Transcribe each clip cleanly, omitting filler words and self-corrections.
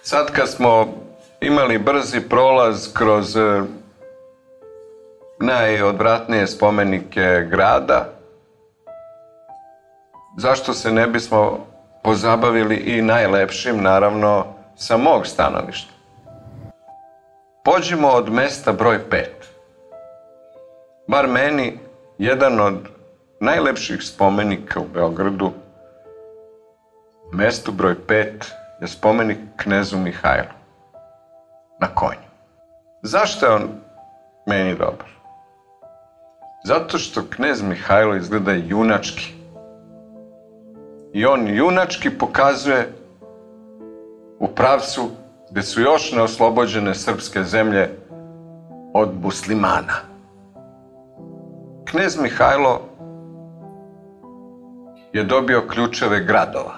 Sad kad smo imali brzi prolaz kroz najodvratnije spomenike grada, zašto se ne bismo pozabavili i najlepšim, naravno, sa mog stanovišta? Pođimo od mesta broj 5. Bar meni, jedan od najlepših spomenika u Beogradu, mestu broj 5, je spomenik knezu Mihajlu na konju. Zašto je on meni dobar? Zato što knez Mihajlo izgleda junački. I on junački pokazuje u pravcu gde su još neoslobođene srpske zemlje od muslimana. Knez Mihajlo je dobio ključeve gradova.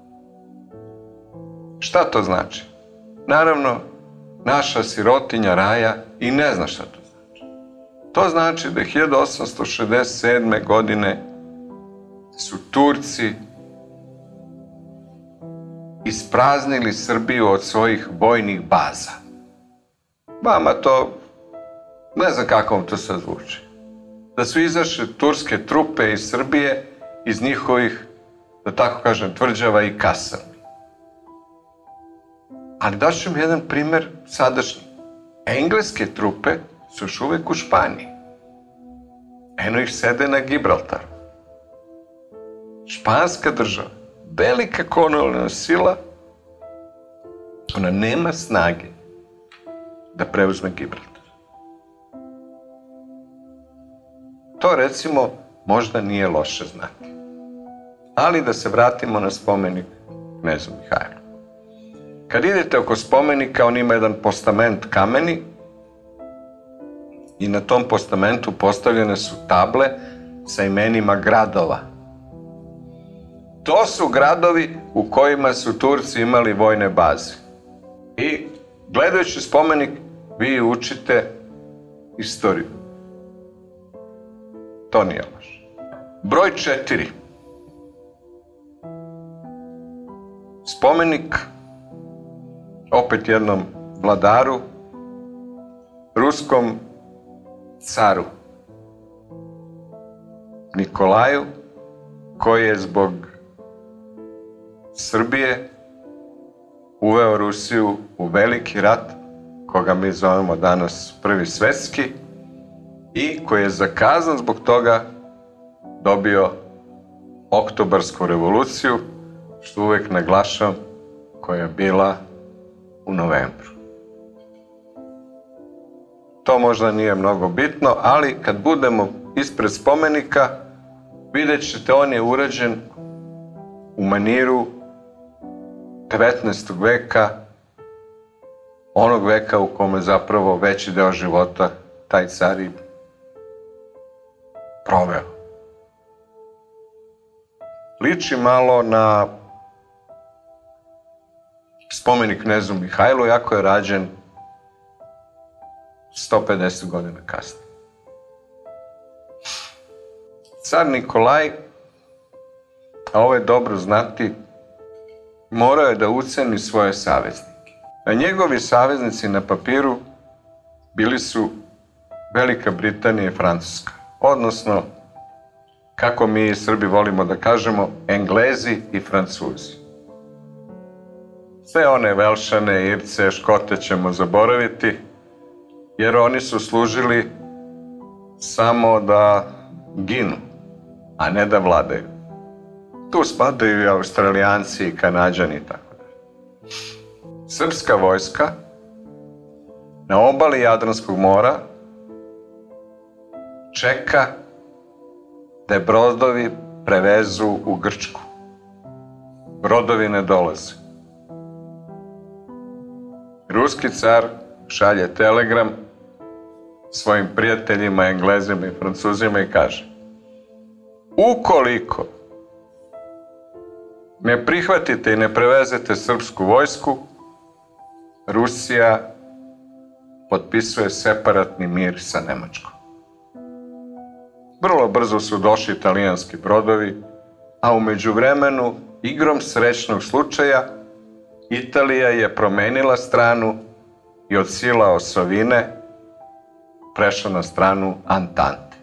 Šta to znači? Naravno, naša sirotinja Raja i ne zna šta to znači. To znači da je 1867. godine su Turci ispraznili Srbiju od svojih vojnih baza. Vama to, ne znam kako vam to sad zvuči. Da su izašle turske trupe iz Srbije, iz njihovih, da tako kažem, tvrđava i kasarni. Ali daću vam jedan primer sadašnji. Engleske trupe su još uvek u Španiji. Eno ih sede na Gibraltaru. Španska država, velika kolonijalna sila, ona nema snage da preuzme Gibraltar. To, recimo, možda nije loše znati. Ali da se vratimo na spomenik knezu Mihajlu. Kad idete oko spomenika, on ima jedan postament kameni i na tom postamentu postavljene su table sa imenima gradova. To su gradovi u kojima su Turci imali vojne baze. I gledajući spomenik, vi učite istoriju. To nije loše. Broj 4. Spomenik opet jednom vladaru, ruskom caru Nikolaju, koji je zbog Srbije uveo Rusiju u veliki rat, koga mi zovemo danas Prvi svetski, i koji je zakazan zbog toga dobio Oktobarsku revoluciju, što uvek naglašavam, koja je bila u novembru. To možda nije mnogo bitno, ali kad budemo ispred spomenika, vidjet ćete, on je urađen u maniru 19. veka, onog veka u kome zapravo veći deo života taj car i proveo. Liči malo na spomenik knezu Mihajlu, iako je rađen 150 godina kasnije. Car Nikolaj, a ovo je dobro znati, morao je da uceni svoje saveznike. A njegovi saveznici na papiru bili su Velika Britanija i Francuska. Odnosno, kako mi Srbi volimo da kažemo, Englezi i Francuzi. Sve one Velšane, Irce, Škote ćemo zaboraviti, jer oni su služili samo da ginu, a ne da vladaju. Tu spadaju i Australijanci i Kanađani i tako dalje. Srpska vojska na obali Jadranskog mora čeka da je brodovi prevezu u Grčku. Brodovi ne dolaze. Ruski car šalje telegram svojim prijateljima, Englezima i Francuzima i kaže: ukoliko ne prihvatite i ne prevezete srpsku vojsku, Rusija potpisuje separatni mir sa Nemačkom. Vrlo brzo su došli italijanski brodovi, a u međuvremenu, igrom srećnog slučaja, Italija je promenila stranu i od sila osovine prešla na stranu Antante.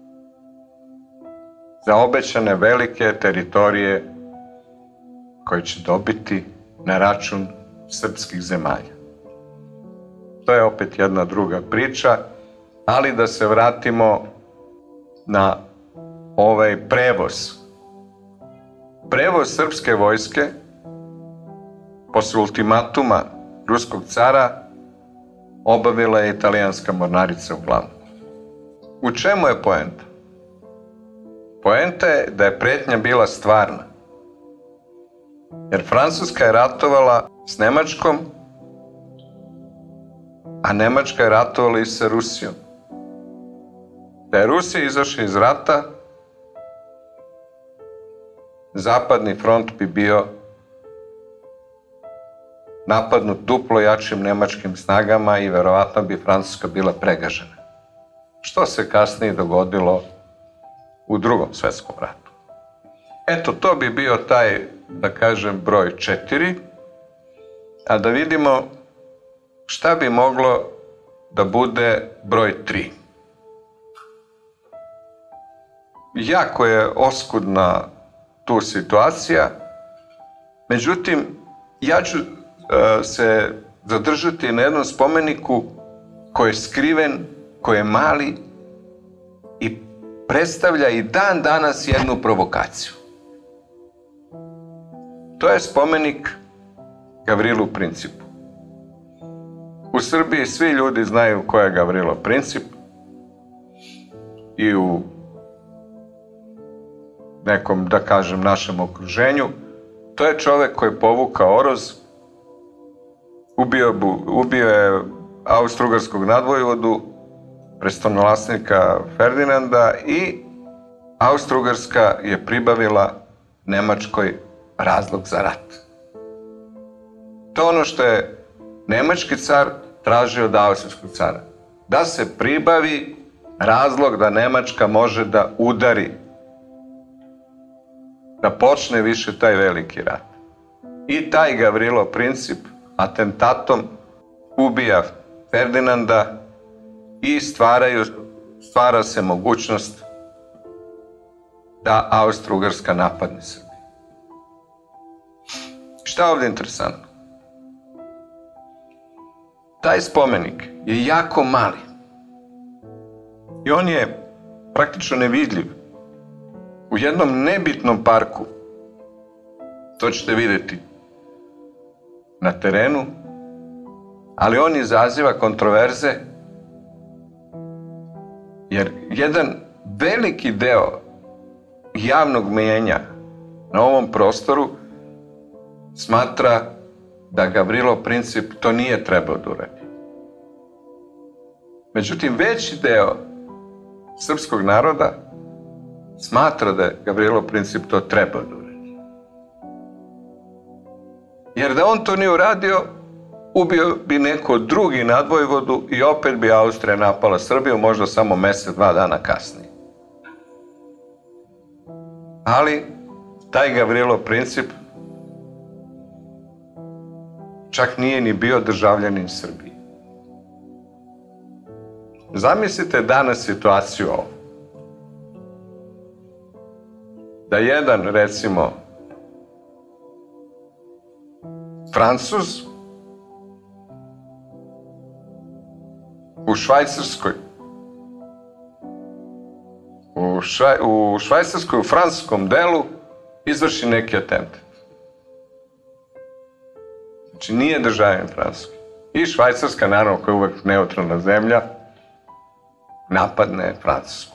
Za obećane velike teritorije koje će dobiti na račun srpskih zemalja. To je opet jedna druga priča, ali da se vratimo na ovaj prevoz. Prevoz srpske vojske posle ultimatuma ruskog cara obavila je italijanska mornarica uglavnom. U čemu je poenta? Poenta je da je pretnja bila stvarna. Jer Francuska je ratovala s Nemačkom, a Nemačka je ratovala i sa Rusijom. Da je Rusija izašla iz rata, zapadni front bi bio napadnut duplo jačim nemačkim snagama i verovatno bi Francuska bila pregažena. Što se kasnije dogodilo u Drugom svetskom ratu. Eto, to bi bio taj, da kažem, broj 4, a da vidimo šta bi moglo da bude broj 3. Jako je oskudna tu situacija, međutim, ja ću se zadržati na jednom spomeniku koji je skriven, koji je mali i predstavlja i dan danas jednu provokaciju. To je spomenik Gavrilu Principu. U Srbiji svi ljudi znaju ko je Gavrilo Princip i u nekom, da kažem, našem okruženju. To je čovek koji je povukao oroz, ubio je austrougarskog nadvojvodu, prestolonaslednika Ferdinanda i Austrougarska je pribavila Nemačkoj razlog za rat. To je ono što je nemački car tražio od austrijskog cara. Da se pribavi razlog da Nemačka može da udari, da počne više taj veliki rat. I taj Gavrilo Princip atentatom ubija Ferdinanda i stvara se mogućnost da Austrougarska napadne Srbiju. Šta je ovdje interesantno? Taj spomenik je jako mali i on je praktično nevidljiv u jednom nebitnom parku. To ćete vidjeti na terenu, ali on izaziva kontroverze jer jedan veliki deo javnog mnijenja na ovom prostoru smatra da Gavrilo Princip to nije trebao da uradi. Međutim, veći deo srpskog naroda smatra da je Gavrilo Princip to trebao da uradi. Jer da on to nije uradio, ubio bi neko drugi nadvojvodu i opet bi Austrija napala Srbiju, možda samo mesec, 2 dana kasnije. Ali taj Gavrilo Princip čak nije ni bio državljanin Srbije. Zamislite danas situaciju ovo. Da jedan, recimo, Francuz u Švajcarskoj, u francuskom delu izvrši neki atentat. Znači, nije državljanin Francuske. I Švajcarska, naravno, koja je uvek neutralna zemlja, napadne Francusku.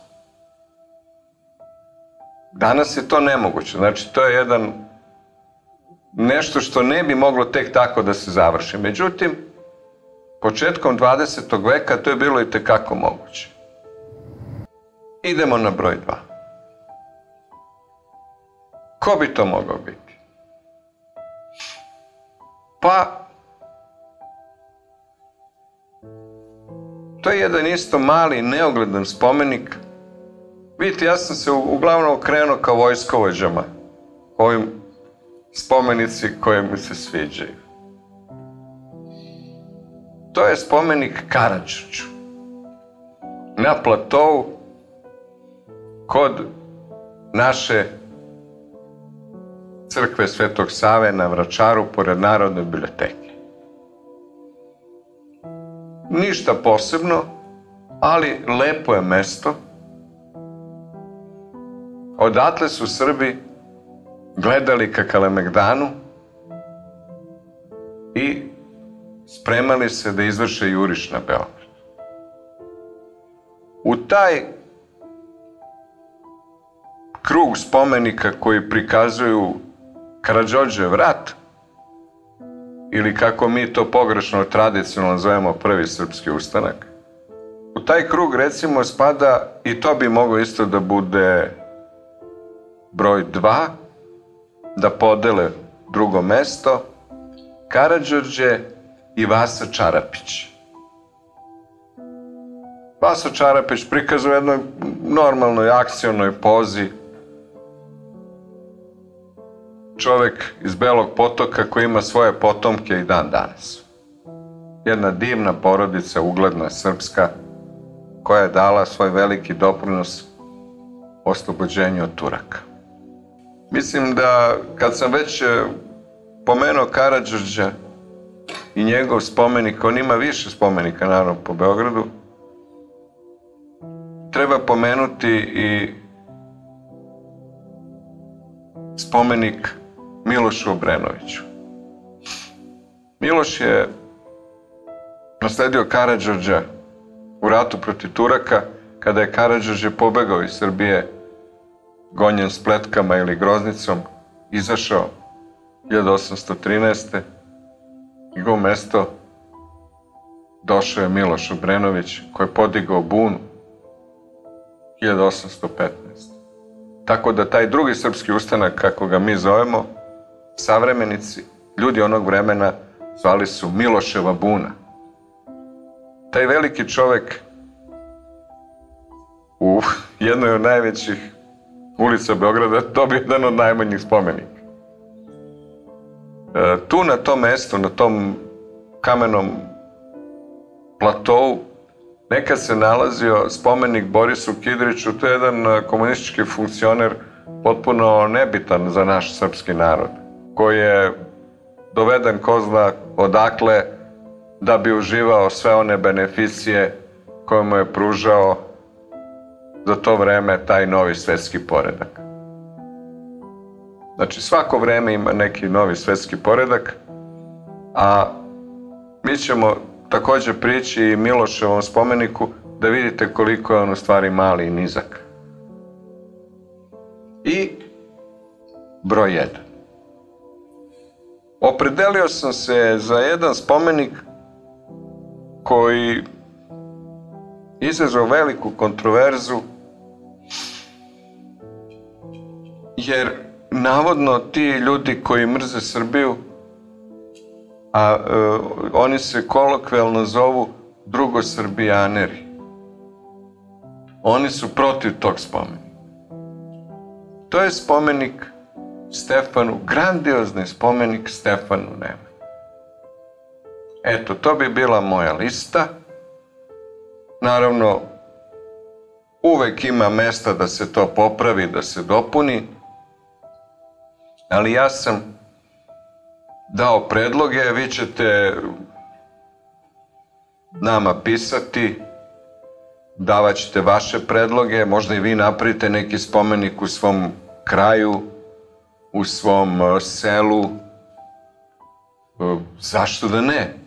Danas je to nemoguće. Znači, to je nešto što ne bi moglo tek tako da se završi. Međutim, početkom 20. veka to je bilo i tekako moguće. Idemo na broj 2. Ko bi to mogao biti? Pa, to je jedan isto mali, neogledan spomenik. Vidite, ja sam se uglavnom okrenuo ka vojskovođama, ovim spomenici koje mi se sviđaju. To je spomenik Karađorđu na platou kod naše crkve Svetog Save na Vračaru pored Narodne biblioteke. Ništa posebno, ali lepo je mesto. Odatle su Srbi gledali ka Kalemegdanu i spremali se da izvrše juriš na Beograd. U taj krug spomenika koji prikazuju Karađorđev rat, ili kako mi to pogrešno tradicionalno zovemo Prvi srpski ustanak, u taj krug recimo spada, i to bi moglo isto da bude broj 2, da podele drugo mesto, Karađorđe i Vasa Čarapić. Vasa Čarapić prikazuje u jednoj normalnoj akcionoj pozi čovek iz Belog Potoka koji ima svoje potomke i dan danas. Jedna divna porodica, ugledna srpska, koja je dala svoj veliki doprinos oslobođenju od Turaka. Mislim da kad sam već pomenuo Karađorđa i njegov spomenik, on ima više spomenika naravno po Beogradu, treba pomenuti i spomenik Milošu Obrenoviću. Miloš je nasledio Karađorđa u ratu protiv Turaka, kada je Karađorđe pobegao iz Srbije gonjen spletkama ili groznicom, izašao 1813. Njegovo mesto došao je Miloš Obrenović, koji je podigao bunu 1815. Tako da taj drugi srpski ustanak, kako ga mi zovemo, savremenici, ljudi onog vremena, zvali su Miloševa buna. Taj veliki čovek u jednoj od najvećih ulica Beograda dobio jedan od najmanjih spomenika. Tu na tom mestu, na tom kamenom platou, nekad se nalazio spomenik Borisu Kidriću. To je jedan komunistički funkcioner potpuno nebitan za naš srpski narod, koji je doveden ko zna odakle da bi uživao sve one beneficije koje mu je pružao za to vreme taj novi svetski poredak. Znači, svako vreme ima neki novi svetski poredak, a mi ćemo takođe prići i Miloševom spomeniku da vidite koliko je on u stvari mali i nizak. I broj 1. Opredelio sam se za jedan spomenik koji izazvao veliku kontroverzu, jer navodno ti ljudi koji mrze Srbiju, a oni se kolokvijalno zovu drugosrbijaneri, oni su protiv tog spomenika. To je spomenik Stefanu, grandiozni spomenik Stefanu Nemanji. Eto, to bi bila moja lista. Naravno, uvek ima mesta da se to popravi, da se dopuni, ali ja sam dao predloge, vi ćete nama pisati, davat ćete vaše predloge, možda i vi napravite neki spomenik u svom kraju, u svom selu. Zašto da ne?